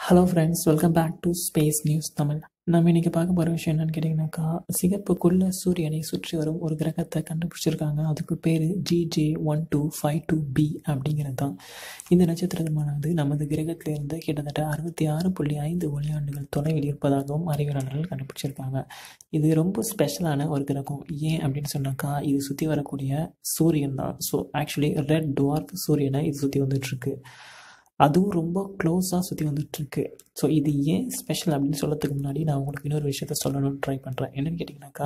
Hello friends, welcome back to space news Tamil. நம்ம இன்றைக்கி பார்க்க போகிற விஷயம் என்னென்னு கேட்டிங்கனாக்கா, சிகப்புக்குள்ளே சூரியனை சுற்றி வரும் ஒரு கிரகத்தை கண்டுபிடிச்சிருக்காங்க. அதுக்கு பேர் GJ1252b அப்படிங்கிறது தான். இந்த நட்சத்திரமானது நமது கிரகத்திலிருந்து கிட்டத்தட்ட 66.5 ஒளியாண்டுகள் தொலைவில் இருப்பதாகவும் அறிவியலாளர்கள் கண்டுபிடிச்சிருக்காங்க. இது ரொம்ப ஸ்பெஷலான ஒரு கிரகம். ஏன் அப்படின்னு சொன்னாக்கா, இது சுற்றி வரக்கூடிய சூரியன் தான். ஸோ ஆக்சுவலி ரெட் டுவார்ஃப் சூரியனை இது சுற்றி வந்துட்டுருக்கு. அதுவும் ரொம்ப க்ளோஸாக சுற்றி வந்துட்டுருக்கு. ஸோ இது ஏன் ஸ்பெஷல் அப்படின்னு சொல்கிறதுக்கு முன்னாடி நான் உங்களுக்கு இன்னொரு விஷயத்த சொல்லணும்னு ட்ரை பண்ணுறேன். என்னென்னு கேட்டிங்கனாக்கா,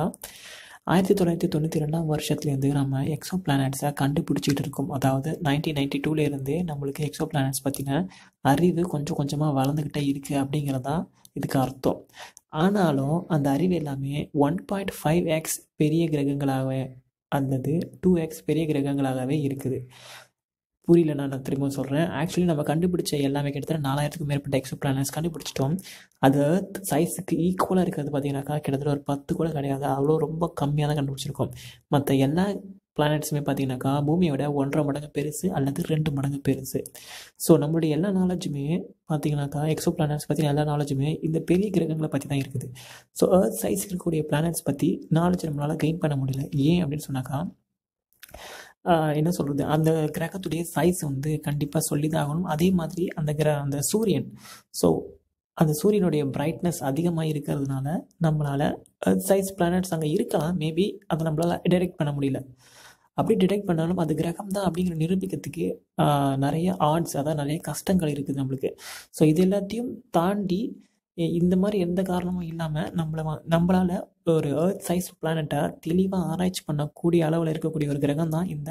1992ஆம் வருஷத்துலேருந்து நம்ம எக்ஸோ பிளானட்ஸை கண்டுபிடிச்சிட்டு இருக்கோம். அதாவது 1992லேருந்தே நம்மளுக்கு எக்ஸோ பிளானட்ஸ் பற்றின அறிவு கொஞ்சம் கொஞ்சமாக வளர்ந்துக்கிட்டே இருக்குது அப்படிங்கிறது தான் இதுக்கு அர்த்தம். ஆனாலும் அந்த அறிவு எல்லாமே 1.5x பெரிய கிரகங்களாகவே அல்லது 2x பெரிய கிரகங்களாகவே இருக்குது. புரியல, நான் திரும்ப சொல்கிறேன். ஆக்சுவலி நம்ம கண்டுபிடிச்ச எல்லாமே கிட்டத்தட்ட 4000க்கும் மேற்பட்ட எக்ஸோ பிளானட்ஸ் கண்டுபிடிச்சிட்டோம். அது எர்த் சைஸுக்கு ஈக்குவலாக இருக்கிறது பார்த்தீங்கன்னாக்கா கிட்டத்தட்ட ஒரு 10 கூட கிடையாது. அவ்வளோ ரொம்ப கம்மியாக தான் கண்டுபிடிச்சிருக்கோம். மற்ற எல்லா பிளானட்ஸுமே பார்த்தீங்கன்னாக்கா பூமியோட 1.5 மடங்கு பெருசு அல்லது 2 மடங்கு பெருசு. ஸோ நம்மளுடைய எல்லா நாலேஜுமே பார்த்தீங்கன்னாக்கா, எக்ஸோ பிளானட்ஸ் பற்றி எல்லா நாலேஜுமே இந்த பெரிய கிரகங்களை பற்றி தான் இருக்குது. ஸோ எர்த் சைஸ் இருக்கக்கூடிய பிளானட்ஸ் பற்றி நாலேஜ் நம்மளால் கெயின் பண்ண முடியல. ஏன் அப்படின்னு சொன்னாக்கா, என்ன சொல்கிறது, அந்த கிரகத்துடைய சைஸ் வந்து கண்டிப்பாக சொல்லி தான் ஆகணும். அதே மாதிரி அந்த சூரியன், ஸோ அந்த சூரியனுடைய பிரைட்னஸ் அதிகமாக இருக்கிறதுனால நம்மளால் சைஸ் பிளானட்ஸ் அங்கே இருக்கலாம். மேபி அதை நம்மளால் டிடெக்ட் பண்ண முடியல. அப்படி டிடெக்ட் பண்ணாலும் அது கிரகம் தான் அப்படிங்கிற நிரூபிக்கிறதுக்கு நிறைய ஆட்ஸ், அதாவது நிறைய கஷ்டங்கள் இருக்குது நம்மளுக்கு. ஸோ இது எல்லாத்தையும் தாண்டி இந்த மாதிரி எந்த காரணமும் இல்லாமல் நம்மளால் ஒரு எர்த் சைஸ் பிளானட்டை தெளிவாக ஆராய்ச்சி பண்ணக்கூடிய அளவில் இருக்கக்கூடிய ஒரு கிரகம் தான் இந்த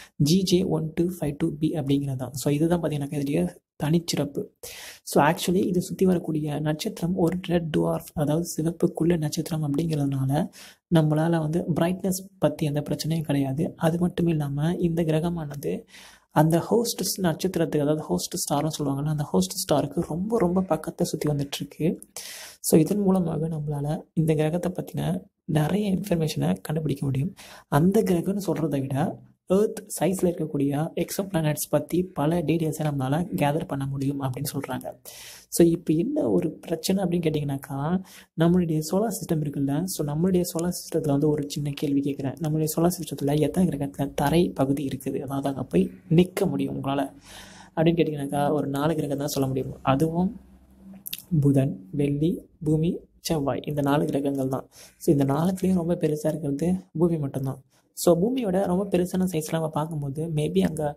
GJ1252b அப்படிங்கிறது தான். ஸோ இதுதான் பார்த்தீங்கன்னாக்கா இதோடைய தனிச்சிறப்பு. ஸோ ஆக்சுவலி இது சுற்றி வரக்கூடிய நட்சத்திரம் ஒரு ரெட் டுவார்ஃப், அதாவது சிவப்புக்குள்ள நட்சத்திரம் அப்படிங்கிறதுனால நம்மளால் வந்து பிரைட்னஸ் பற்றி எந்த பிரச்சனையும் கிடையாது. அது மட்டும் இல்லாமல் இந்த கிரகமானது அந்த ஹோஸ்ட் நட்சத்திரத்துக்கு, அதாவது ஹோஸ்ட் ஸ்டார்னு சொல்லுவாங்கள்ல, அந்த ஹோஸ்ட் ஸ்டாருக்கு ரொம்ப ரொம்ப பக்கத்தை சுற்றி வந்துட்டுருக்கு. ஸோ இதன் மூலமாக நம்மளால் இந்த கிரகத்தை பற்றின நிறைய இன்ஃபர்மேஷனை கண்டுபிடிக்க முடியும். அந்த கிரகம்னு சொல்கிறத விட எர்த் சைஸில் இருக்கக்கூடிய எக்ஸோ பிளானட்ஸ் பற்றி பல டீட்டெயில்ஸை நம்மளால் கேதர் பண்ண முடியும் அப்படின்னு சொல்கிறாங்க. ஸோ இப்போ என்ன ஒரு பிரச்சனை அப்படின்னு கேட்டிங்கனாக்கா, நம்மளுடைய சோலார் சிஸ்டம் இருக்குல்ல, ஸோ நம்மளுடைய சோலார் சிஸ்டத்தில் வந்து ஒரு சின்ன கேள்வி கேட்குறேன். நம்மளுடைய சோலார் சிஸ்டத்தில் எத்தனை கிரகத்தில் தரை பகுதி இருக்குது, அதாவது அங்கே போய் நிற்க முடியும் உங்களால் அப்படின்னு கேட்டிங்கனாக்கா, ஒரு 4 கிரகம் தான் சொல்ல முடியும். அதுவும் புதன், வெள்ளி, பூமி, செவ்வாய், இந்த 4 கிரகங்கள் தான். ஸோ இந்த 4த்துலேயும் ரொம்ப பெருசாக இருக்கிறது பூமி மட்டும்தான். ஸோ பூமியோட ரொம்ப பெருசான சைஸ்லாம் நம்ம பார்க்கும்போது மேபி அங்கே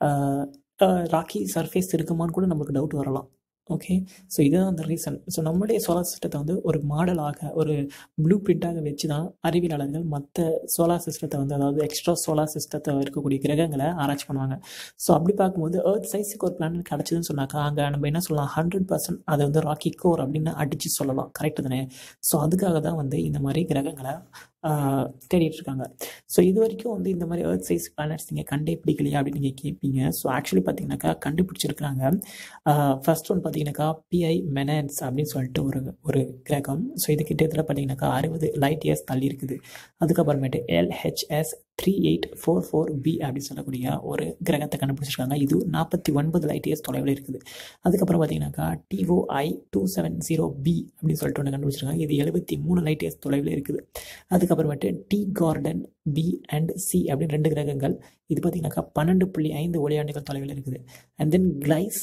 ராக்கி சர்ஃபேஸ் இருக்குமான்னு கூட நம்மளுக்கு டவுட் வரலாம். ஓகே, ஸோ இதுதான் அந்த ரீசன். ஸோ நம்மளுடைய சோலார் சிஸ்டத்தை வந்து ஒரு மாடலாக, ஒரு ப்ளூ பிரிண்ட்டாக வச்சு தான் அறிவியலாளர்கள் மற்ற சோலார் சிஸ்டத்தை வந்து, அதாவது எக்ஸ்ட்ரா சோலார் சிஸ்டத்தை இருக்கக்கூடிய கிரகங்களை ஆராய்ச்சி பண்ணுவாங்க. ஸோ அப்படி பார்க்கும்போது எர்த் சைஸுக்கு ஒரு பிளானட் கிடச்சிதுன்னு சொன்னாக்கா, அங்கே நம்ம என்ன சொல்லலாம், 100% அதை வந்து ராக்கி கோர் அப்படின்னு அடித்து சொல்லலாம். கரெக்டு தானே? ஸோ அதுக்காக தான் வந்து இந்த மாதிரி கிரகங்களை தேடிட்டு இருக்காங்க. ஸோ இது வரைக்கும் வந்து இந்த மாதிரி எர்த் சைஸ் பிளானட்ஸ் நீங்கள் கண்டே பிடிக்கலையா அப்படின்னு நீங்கள் கேட்பீங்க. ஸோ ஆக்சுவலி பார்த்தீங்கன்னாக்கா கண்டுபிடிச்சிருக்கிறாங்க. ஃபர்ஸ்ட் ஒன் பார்த்தீங்கன்னாக்கா PI மெனான்ஸ் அப்படின்னு சொல்லிட்டு ஒரு கிரகம். ஸோ இது கிட்டத்தட்ட பார்த்தீங்கன்னாக்கா 60 லைட் இயர்ஸ் தள்ளி இருக்குது. அதுக்கப்புறமேட்டு LHS 3844b அப்படின்னு சொல்லக்கூடிய ஒரு கிரகத்தை கண்டுபிடிச்சிருக்காங்க. இது 49 லைட் இயர்ஸ் தொலைவில் இருக்குது. அதுக்கப்புறம் பார்த்தீங்கன்னாக்கா TOI 270b அப்படின்னு சொல்லிட்டு ஒன்று கண்டுபிடிச்சிருக்காங்க. இது 73 லைட் இயர்ஸ் தொலைவில் இருக்குது. அதுக்கப்புறமேட்டு T garden B and C அப்படின்னு 2 கிரகங்கள். இது பார்த்தீங்கன்னாக்கா 12.5 ஒளியாண்டுகள் தொலைவில் இருக்குது. And then Gliese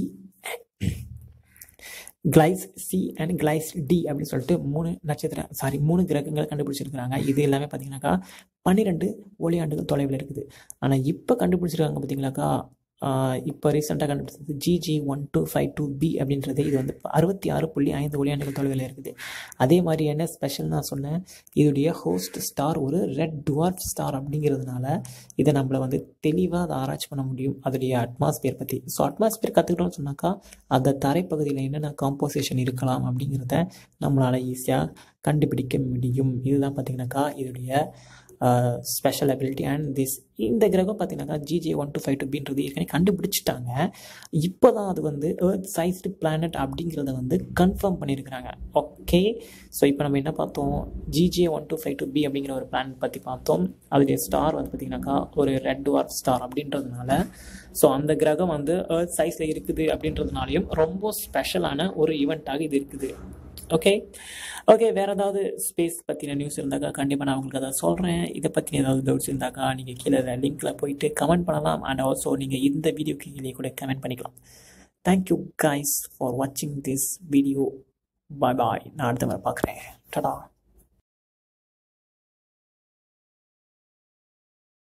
C and Gliese D அப்படின்னு சொல்லிட்டு 3 கிரகங்களை கண்டுபிடிச்சிருக்கிறாங்க. இது எல்லாமே பார்த்தீங்கன்னாக்கா 12 ஒளியாண்டுகள் தொலைவில் இருக்குது. ஆனால் இப்போ கண்டுபிடிச்சிருக்காங்க பார்த்தீங்கன்னாக்கா, இப்போ ரீசெண்டாக கண்டுபிடிச்சது GJ1252b அப்படின்றது, இது வந்து 66.5 ஒளியாண்டுகள் தொலைவில் இருக்குது. அதே மாதிரி என்ன ஸ்பெஷல் நான் சொன்னேன், இதோடைய ஹோஸ்ட் ஸ்டார் ஒரு ரெட் டுவார்ஃப் ஸ்டார் அப்படிங்கிறதுனால இதை நம்மளை வந்து தெளிவாக அதை ஆராய்ச்சி பண்ண முடியும், அதோடைய அட்மாஸ்பியர் பற்றி. ஸோ அட்மாஸ்பியர் கற்றுக்கிட்டோம்னு சொன்னாக்கா அந்த தரைப்பகுதியில் என்னென்ன காம்போசிஷன் இருக்கலாம் அப்படிங்கிறத நம்மளால் ஈஸியாக கண்டுபிடிக்க முடியும். இதுதான் பார்த்திங்கனாக்கா இதோடைய ஸ்பெஷல் அபிலிட்டி அண்ட் திஸ். இந்த கிரகம் பார்த்தீங்கன்னா GJ1252bன்றது ஏற்கனவே கண்டுபிடிச்சிட்டாங்க. இப்போ தான் அது வந்து எர்த் சைஸ்டு பிளானட் அப்படிங்கிறத வந்து கன்ஃபார்ம் பண்ணியிருக்கிறாங்க. ஓகே, ஸோ இப்போ நம்ம என்ன பார்த்தோம், GJ1252b அப்படிங்கிற ஒரு பிளானட் பற்றி பார்த்தோம். அதுடைய ஸ்டார் வந்து பார்த்திங்கனாக்கா ஒரு ரெட் டுவார்ஃப் ஸ்டார் அப்படின்றதுனால, ஸோ அந்த கிரகம் வந்து எர்த் சைஸில் இருக்குது அப்படின்றதுனாலையும் ரொம்ப ஸ்பெஷலான ஒரு ஈவெண்ட்டாக இது இருக்குது. ஓகே, வேறு ஏதாவது ஸ்பேஸ் பற்றின நியூஸ் இருந்தாக்கா கண்டிப்பாக நான் உங்களுக்கு அதை சொல்கிறேன். இதை பற்றி ஏதாவது டவுட்ஸ் இருந்தாக்கா நீங்கள் கீழே லிங்க்கில் போயிட்டு கமெண்ட் பண்ணலாம். அண்ட் ஆல்சோ நீங்கள் இந்த வீடியோக்கு கீழே கூட கமெண்ட் பண்ணிக்கலாம். தேங்க்யூ கைஸ் ஃபார் வாட்சிங் திஸ் வீடியோ. பாய். நான் அடுத்த மாதிரி பார்க்குறேன். டடா.